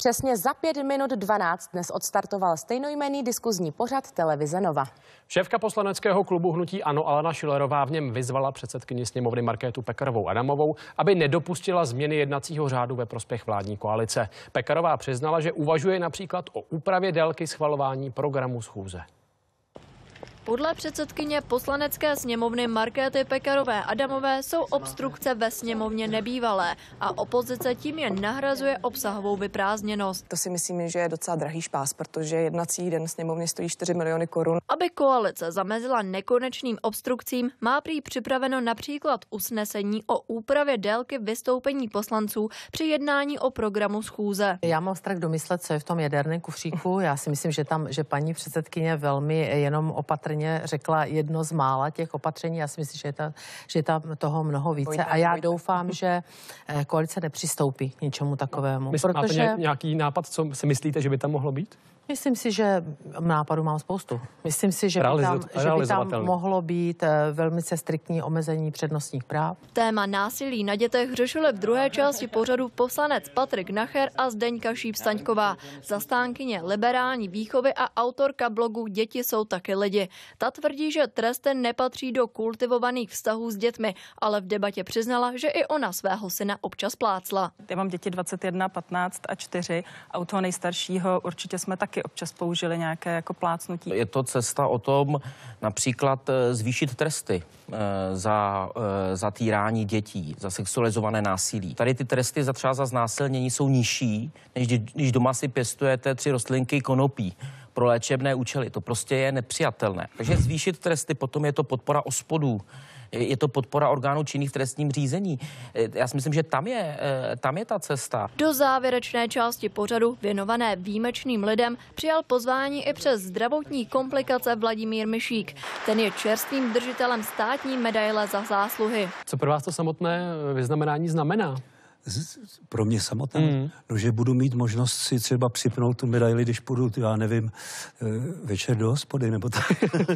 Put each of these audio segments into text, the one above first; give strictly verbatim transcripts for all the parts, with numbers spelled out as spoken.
Přesně za pět minut dvanáct dnes odstartoval stejnojmenný diskuzní pořad televize Nova. Šéfka poslaneckého klubu hnutí ANO Alena Schillerová v něm vyzvala předsedkyni sněmovny Markétu Pekarovou Adamovou, aby nedopustila změny jednacího řádu ve prospěch vládní koalice. Pekarová přiznala, že uvažuje například o úpravě délky schvalování programu schůze. Podle předsedkyně poslanecké sněmovny Markéty Pekarové Adamové jsou obstrukce ve sněmovně nebývalé a opozice tím jen nahrazuje obsahovou vyprázdněnost. To si myslím, že je docela drahý špás, protože jednací den sněmovny stojí čtyři miliony korun. Aby koalice zamezila nekonečným obstrukcím, má prý připraveno například usnesení o úpravě délky vystoupení poslanců při jednání o programu schůze. Já mám strach domyslet, co je v tom jaderném kufříku. Já si myslím, že tam, že paní předsedkyně velmi jenom opatrně řekla jedno z mála těch opatření. Já si myslím, že je, ta, že je tam toho mnoho více. A já doufám, že koalice nepřistoupí k ničemu takovému. Myslí, protože... Máte nějaký nápad, co si myslíte, že by tam mohlo být? Myslím si, že nápadů mám spoustu. Myslím si, že by tam, že by tam mohlo být velmi striktní omezení přednostních práv. Téma násilí na dětech řešili v druhé části pořadu poslanec Patrik Nacher a Zdeňka Šíp-Staňková, zastánkyně liberální výchovy a autorka blogu Děti jsou taky lidi. Ta tvrdí, že tresty nepatří do kultivovaných vztahů s dětmi, ale v debatě přiznala, že i ona svého syna občas plácla. Já mám děti dvacet jedna, patnáct a čtyři a u toho nejstaršího určitě jsme taky občas použili nějaké jako plácnutí. Je to cesta o tom například zvýšit tresty za, za týrání dětí, za sexualizované násilí. Tady ty tresty za třeba za znásilnění jsou nižší, než když doma si pěstujete tři rostlinky konopí pro léčebné účely. To prostě je nepřijatelné. Takže zvýšit tresty, potom je to podpora ospodů, je to podpora orgánů činných v trestním řízení. Já si myslím, že tam je, tam je ta cesta. Do závěrečné části pořadu věnované výjimečným lidem přijal pozvání i přes zdravotní komplikace Vladimír Mišík. Ten je čerstvým držitelem státní medaile za zásluhy. Co pro vás to samotné vyznamenání znamená? Pro mě samotné, mm. no, že budu mít možnost si třeba připnout tu medaili, když půjdu, já nevím, večer do hospody, nebo tak.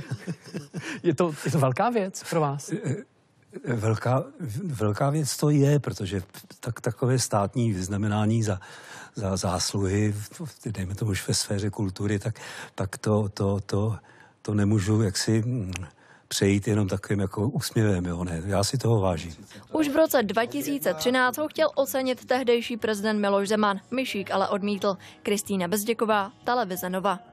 je, to, je to velká věc pro vás? Velká, velká věc to je, protože tak, takové státní vyznamenání za, za zásluhy, dejme tomu už ve sféře kultury, tak, tak to, to, to, to nemůžu jaksi přejít jenom takovým jako úsměvem, jo, ne, já si toho vážím. Už v roce dva tisíce třináct ho chtěl ocenit tehdejší prezident Miloš Zeman. Mišík ale odmítl. Kristýna Bezděková, televize Nova.